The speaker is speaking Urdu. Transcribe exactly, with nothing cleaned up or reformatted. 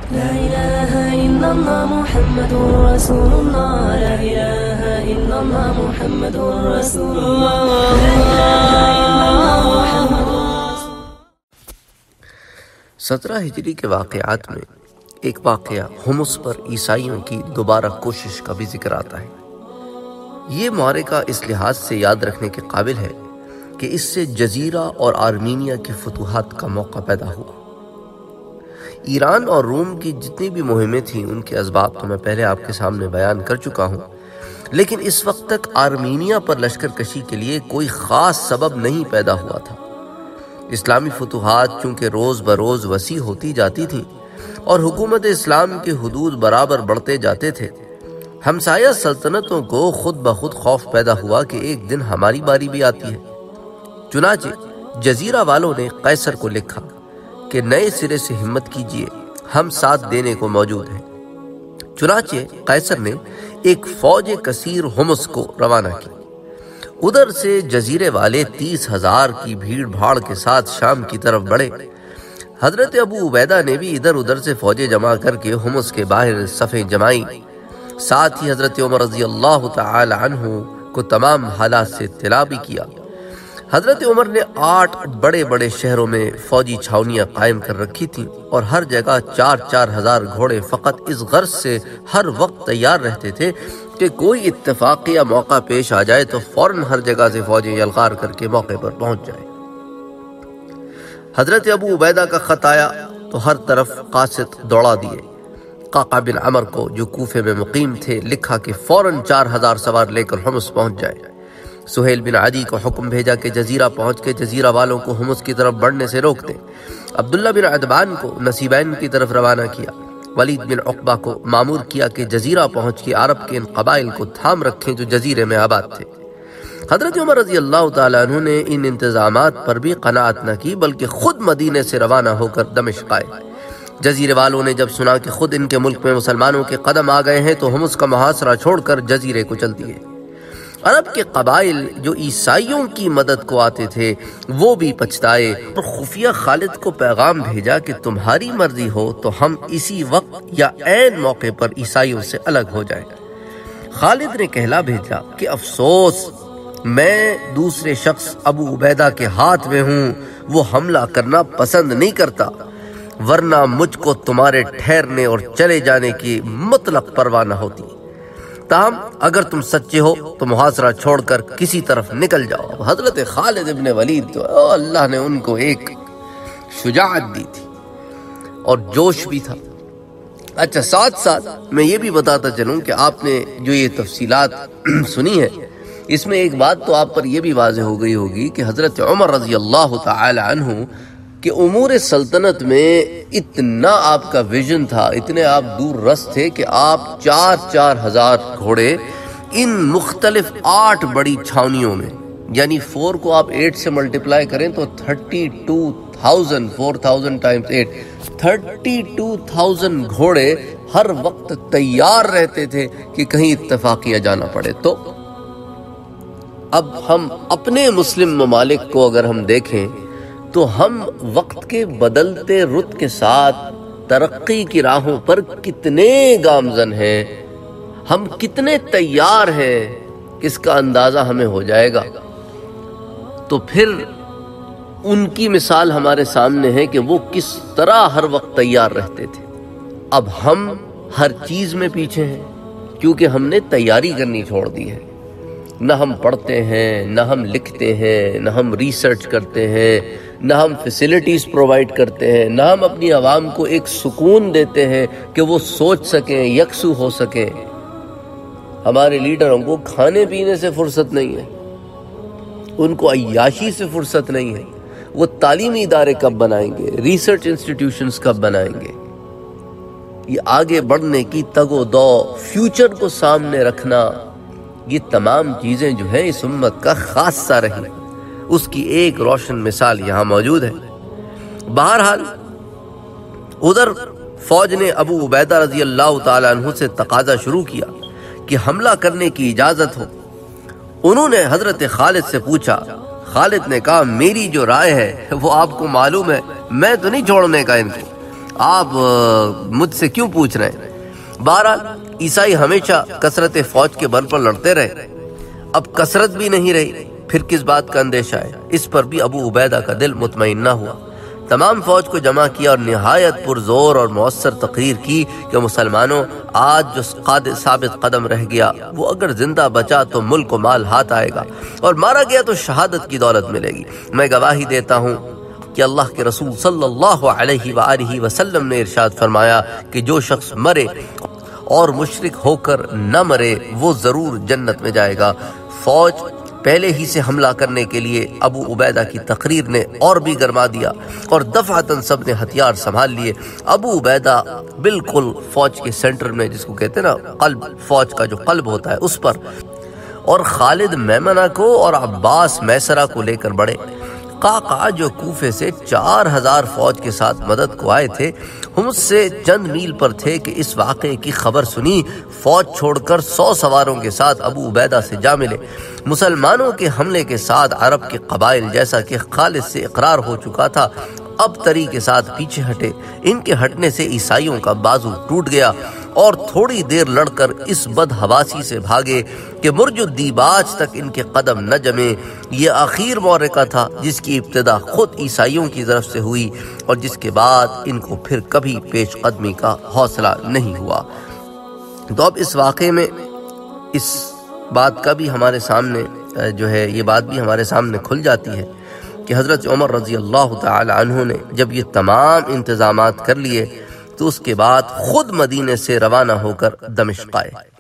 لا إله إلا الله محمد رسول الله لا إله إلا الله محمد رسول الله لا إله إلا الله محمد سترہ ہجری کے واقعات میں ایک واقعہ حمص پر عیسائیوں کی دوبارہ کوشش کا بھی ذکر آتا ہے۔ یہ معرکہ اس لحاظ سے یاد رکھنے کے قابل ہے کہ اس سے جزیرہ اور آرمینیا کی فتوحات کا موقع پیدا ہوا۔ ایران اور روم کی جتنی بھی مہمیں تھیں ان کے اسباب تو میں پہلے آپ کے سامنے بیان کر چکا ہوں، لیکن اس وقت تک آرمینیا پر لشکر کشی کے لیے کوئی خاص سبب نہیں پیدا ہوا تھا۔ اسلامی فتوحات چونکہ روز بروز وسیع ہوتی جاتی تھیں اور حکومت اسلام کے حدود برابر بڑھتے جاتے تھے، ہمسایہ سلطنتوں کو خود بخود خوف پیدا ہوا کہ ایک دن ہماری باری بھی آتی ہے۔ چنانچہ جزیرہ والوں نے قیصر کو لکھا کہ نئے سرے سے ہمت کیجئے، ہم ساتھ دینے کو موجود ہیں۔ چنانچہ قیصر نے ایک فوج کثیر حمص کو روانہ کی۔ ادھر سے جزیرے والے تیس ہزار کی بھیڑ بھاڑ کے ساتھ شام کی طرف بڑھے۔ حضرت ابو عبیدہ نے بھی ادھر ادھر سے فوجیں جمع کر کے حمص کے باہر صفیں جمائیں۔ ساتھ ہی حضرت عمر رضی اللہ تعالی عنہ کو تمام حالات سے اطلاع بھی کیا۔ حضرت عمر نے آٹھ بڑے بڑے شہروں میں فوجی چھاونیاں قائم کر رکھی تھیں اور ہر جگہ چار چار ہزار گھوڑے فقط اس غرض سے ہر وقت تیار رہتے تھے کہ کوئی اتفاقیہ موقع پیش آ جائے تو فوراً ہر جگہ سے فوجیں یلغار کر کے موقع پر پہنچ جائیں۔ حضرت ابو عبیدہ کا خط آیا تو ہر طرف قاصد دوڑا دیے۔ قعقاع بن عمر کو جو کوفے میں مقیم تھے لکھا کہ فوراً چار ہزار سوار لے کر حمص پہنچ جائے۔ سہیل بن عدی کو حکم بھیجا کہ جزیرہ پہنچ کے جزیرہ والوں کو حمص کی طرف بڑھنے سے روک دیں۔ عبداللہ بن عتبان کو نصیبین کی طرف روانہ کیا۔ ولید بن عقبہ کو مامور کیا کہ جزیرہ پہنچ کے عرب کے ان قبائل کو تھام رکھیں جو جزیرے میں آباد تھے۔ حضرت عمر رضی اللہ تعالیٰ عنہ نے ان انتظامات پر بھی قناعت نہ کی بلکہ خود مدینے سے روانہ ہو کر دمشق آئے۔ جزیرے والوں نے جب سنا کہ خود ان کے ملک میں مسلمانوں کے قدم آ گئے ہیں تو حمص کا محاصرہ چھوڑ کر جزیرے کو چل دیے۔ عرب کے قبائل جو عیسائیوں کی مدد کو آتے تھے وہ بھی پچھتائے اور خفیہ خالد کو پیغام بھیجا کہ تمہاری مرضی ہو تو ہم اسی وقت یا عین موقع پر عیسائیوں سے الگ ہو جائیں۔ خالد نے کہلا بھیجا کہ افسوس، میں دوسرے شخص ابو عبیدہ کے ہاتھ میں ہوں، وہ حملہ کرنا پسند نہیں کرتا، ورنہ مجھ کو تمہارے ٹھہرنے اور چلے جانے کی مطلق پرواہ نہ ہوتی۔ تاہم اگر تم سچے ہو تو محاصرہ چھوڑ کر کسی طرف نکل جاؤ۔ حضرت خالد ابن ولید تو اللہ نے ان کو ایک شجاعت دی تھی اور جوش بھی تھا۔ اچھا، ساتھ ساتھ میں یہ بھی بتاتا چلوں کہ آپ نے جو یہ تفصیلات سنی ہے اس میں ایک بات تو آپ پر یہ بھی واضح ہو گئی ہوگی کہ حضرت عمر رضی اللہ تعالی عنہ کہ امور سلطنت میں اتنا آپ کا ویژن تھا، اتنے آپ دور رس تھے کہ آپ چار چار ہزار گھوڑے ان مختلف آٹھ بڑی چھاونیوں میں، یعنی فور کو آپ ایٹ سے ملٹیپلائی کریں تو thirty two thousand four thousand times eight thirty two thousand گھوڑے ہر وقت تیار رہتے تھے کہ کہیں اتفاقیہ جانا پڑے۔ تو اب ہم اپنے مسلم ممالک کو اگر ہم دیکھیں تو ہم وقت کے بدلتے رت کے ساتھ ترقی کی راہوں پر کتنے گامزن ہیں، ہم کتنے تیار ہیں، اس کا اندازہ ہمیں ہو جائے گا۔ تو پھر ان کی مثال ہمارے سامنے ہے کہ وہ کس طرح ہر وقت تیار رہتے تھے۔ اب ہم ہر چیز میں پیچھے ہیں کیونکہ ہم نے تیاری کرنی چھوڑ دی ہے۔ نہ ہم پڑھتے ہیں، نہ ہم لکھتے ہیں، نہ ہم ریسرچ کرتے ہیں، نہ ہم فیسلٹیز پرووائڈ کرتے ہیں، نہ ہم اپنی عوام کو ایک سکون دیتے ہیں کہ وہ سوچ سکیں، یکسو ہو سکیں۔ ہمارے لیڈروں کو کھانے پینے سے فرصت نہیں ہے، ان کو عیاشی سے فرصت نہیں ہے۔ وہ تعلیمی ادارے کب بنائیں گے، ریسرچ انسٹیٹیوشنز کب بنائیں گے؟ یہ آگے بڑھنے کی تگ و دو، فیوچر کو سامنے رکھنا، یہ تمام چیزیں جو ہیں اس امت کا خاصہ رہی۔ اس کی ایک روشن مثال یہاں موجود ہے۔ بہرحال ادھر فوج نے ابو عبیدہ رضی اللہ تعالیٰ عنہ سے تقاضا شروع کیا کہ حملہ کرنے کی اجازت ہو۔ انہوں نے حضرت خالد سے پوچھا۔ خالد نے کہا میری جو رائے ہے وہ آپ کو معلوم ہے، میں تو نہیں چھوڑنے کا ان کو۔ آپ مجھ سے کیوں پوچھ رہے ہیں؟ بہرحال عیسائی ہمیشہ کثرت فوج کے بل پر لڑتے رہے، اب کثرت بھی نہیں رہی، پھر کس بات کا اندیشہ ہے؟ اس پر بھی ابو عبیدہ کا دل مطمئن نہ ہوا۔ تمام فوج کو جمع کیا اور نہایت پرزور اور مؤثر تقریر کی کہ مسلمانوں، آج جو ثابت قدم رہ گیا وہ اگر زندہ بچا تو ملک و مال ہاتھ آئے گا، اور مارا گیا تو شہادت کی دولت ملے گی۔ میں گواہی دیتا ہوں کہ اللہ کے رسول صلی اللہ علیہ وآلہ وسلم نے ارشاد فرمایا کہ جو شخص مرے اور مشرک ہو کر نہ مرے وہ ضرور جنت میں جائے گا۔ فوج پہلے ہی سے حملہ کرنے کے لیے ابو عبیدہ کی تقریر نے اور بھی گرما دیا، اور دفعتاً سب نے ہتھیار سنبھال لیے۔ ابو عبیدہ بالکل فوج کے سینٹر میں، جس کو کہتے ہیں نا قلب، فوج کا جو قلب ہوتا ہے اس پر، اور خالد میمنہ کو اور عباس میسرہ کو لے کر بڑھے۔ قعقاع جو کوفے سے چار ہزار فوج کے ساتھ مدد کو آئے تھے، ہم اس سے چند میل پر تھے کہ اس واقعے کی خبر سنی، فوج چھوڑ کر سو سواروں کے ساتھ ابو عبیدہ سے جا ملے۔ مسلمانوں کے حملے کے ساتھ عرب کے قبائل، جیسا کہ خالد سے اقرار ہو چکا تھا، اب تری کے ساتھ پیچھے ہٹے۔ ان کے ہٹنے سے عیسائیوں کا بازو ٹوٹ گیا اور تھوڑی دیر لڑ کر اس بدحواسی سے بھاگے کہ مرج الدیباج تک ان کے قدم نہ جمے۔ یہ آخر معرکہ تھا جس کی ابتدا خود عیسائیوں کی طرف سے ہوئی، اور جس کے بعد ان کو پھر کبھی پیش قدمی کا حوصلہ نہیں ہوا۔ تو اب اس واقعے میں اس بات کا بھی ہمارے سامنے جو ہے یہ بات بھی ہمارے سامنے کھل جاتی ہے کہ حضرت عمر رضی اللہ تعالی عنہ نے جب یہ تمام انتظامات کر لیے تو اس کے بعد خود مدینے سے روانہ ہو کر دمشق آئے۔